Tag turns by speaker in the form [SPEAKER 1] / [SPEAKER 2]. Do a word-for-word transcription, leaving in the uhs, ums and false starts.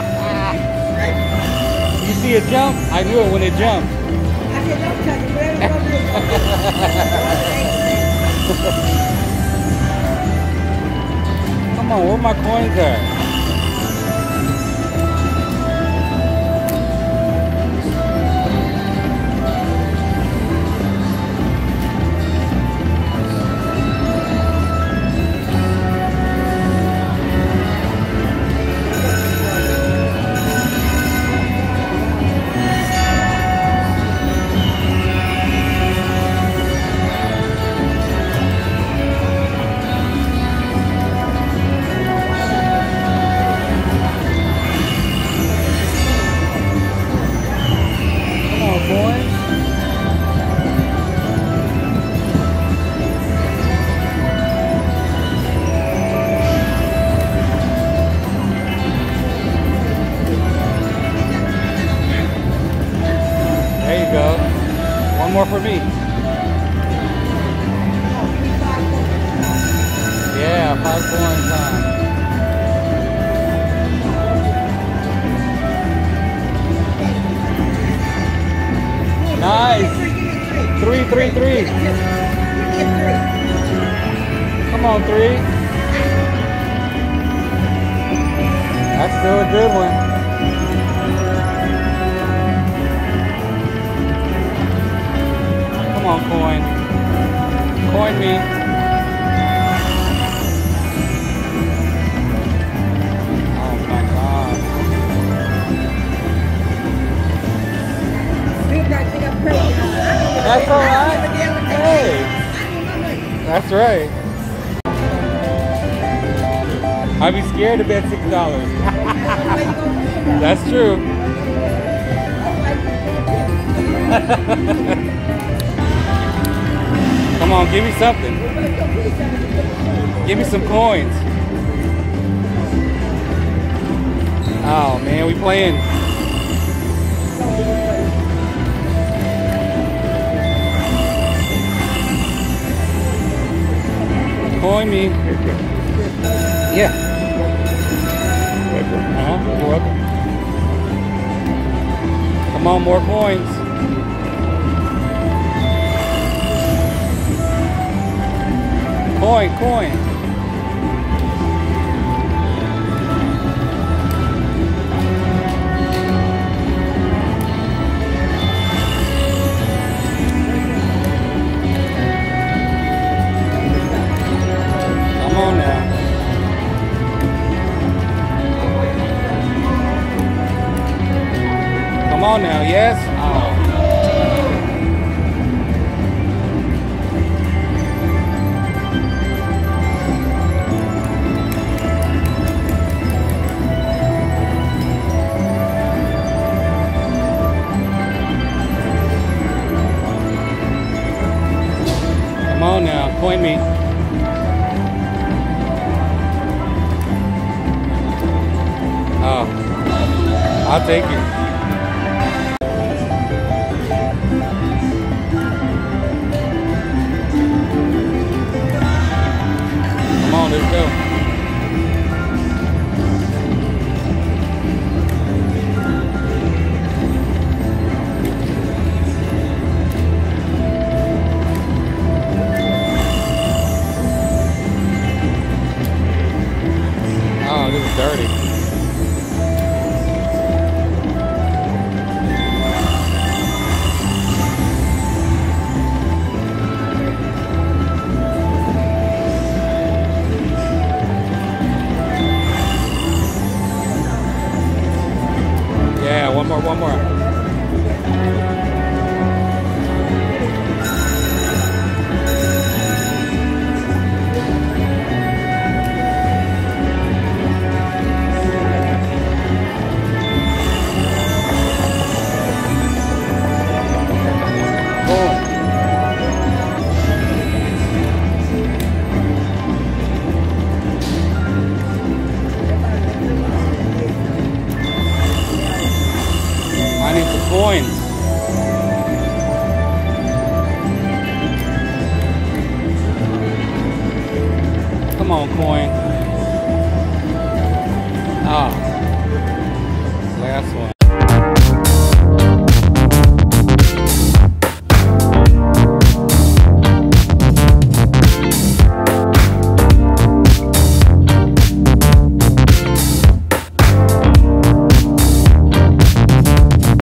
[SPEAKER 1] You see it jump? I knew it when it jumped.
[SPEAKER 2] I said, don't touch it. Whatever it's gonna do.
[SPEAKER 1] Come on, where my coins at? One more for me. Yeah, five coins, huh? Nice. Three, three, three. Come on, three. That's still a good one. Come on, coin. Coin me. Oh my God. That's all right. Hey. That's right. I'd be scared to bet six dollars. That's true. Come on, give me something. Give me some coins. Oh man, we playing. Coin me. Yeah. Uh-huh. You're welcome. Come on, more coins. Coin, coin. Come on now. Come on now, yes? Oh. Come on now, coin me. Oh, I'll take it. Come on, let's go. Oh, this is dirty. Yeah, one more, one more. I need some coins. Come on, coin. Ah. last one.